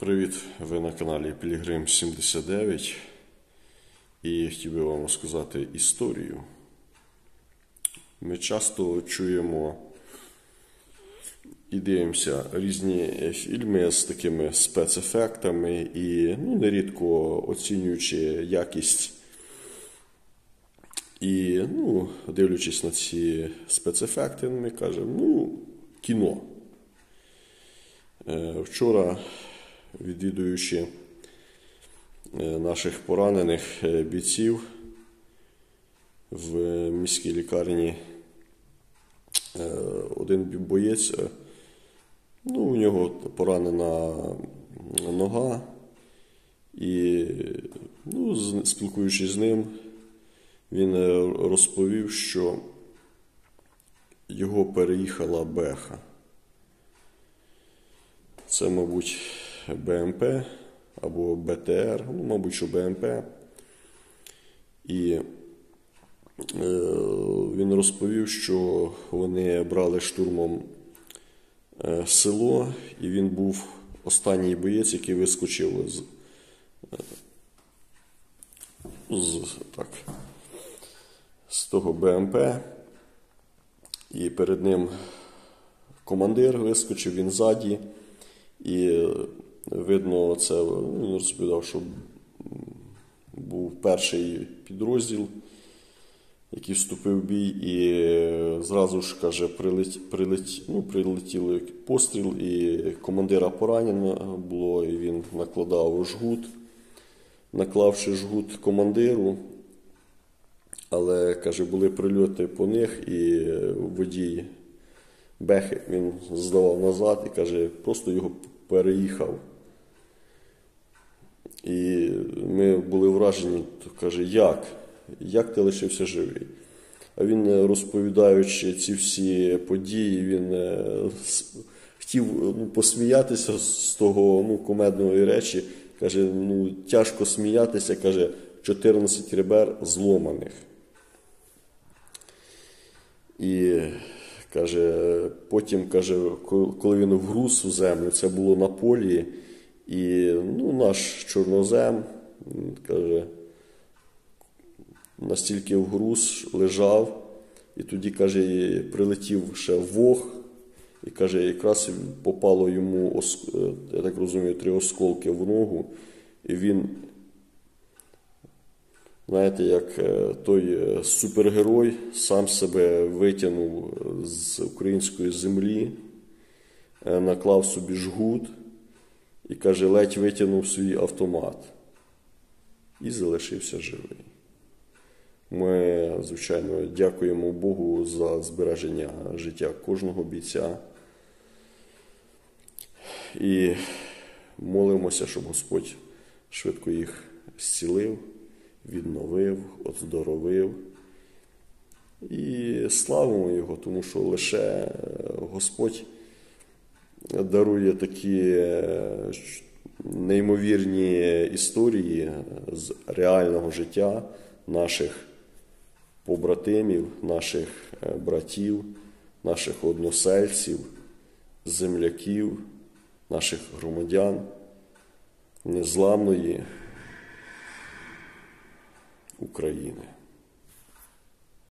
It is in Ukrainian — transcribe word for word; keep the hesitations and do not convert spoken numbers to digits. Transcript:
Привіт, ви на каналі Пілігрим сімдесят дев'ять, і хотів би вам розказати історію. Ми часто чуємо і дивимося різні фільми з такими спецефектами і ну, нерідко оцінюючи якість і ну, дивлячись на ці спецефекти, ми кажемо, ну, кіно. Вчора, відвідуючи наших поранених бійців в міській лікарні, один боєць, ну, у нього поранена нога, і ну, спілкуючись з ним, він розповів, що його переїхала беха. Це, мабуть, БМП або БТР, ну, мабуть, що БМП. І е, він розповів, що вони брали штурмом е, село, і він був останній боєць, який вискочив з, з, так, з того БМП. І перед ним командир вискочив, він ззаді. І видно, це він розповідав, що був перший підрозділ, який вступив в бій, і зразу ж, каже, прилет, прилет, ну, прилетіли постріл, і командира поранено було, і він накладав жгут, наклавши жгут командиру, але, каже, були прильоти по них, і водій бехи він здавав назад і, каже, просто його переїхав. І ми були вражені, то, каже, як? Як ти лишився живий? А він, розповідаючи ці всі події, він хотів ну, посміятися з того ну, кумедної речі. Каже, ну, тяжко сміятися, каже, чотирнадцять ребер зломаних. І каже, потім, каже, коли він вгруз в землю, це було на полі, і ну, наш чорнозем, каже, настільки вгруз лежав, і тоді, каже, прилетів ще вог, і, каже, якраз попало йому, я так розумію, три осколки в ногу, і він, знаєте, як той супергерой сам себе витягнув з української землі, наклав собі жгут і, каже, ледь витягнув свій автомат і залишився живий. Ми, звичайно, дякуємо Богу за збереження життя кожного бійця і молимося, щоб Господь швидко їх зцілив, відновив, оздоровив. І славимо Його, тому що лише Господь дарує такі неймовірні історії з реального життя наших побратимів, наших братів, наших односельців, земляків, наших громадян, незламної України.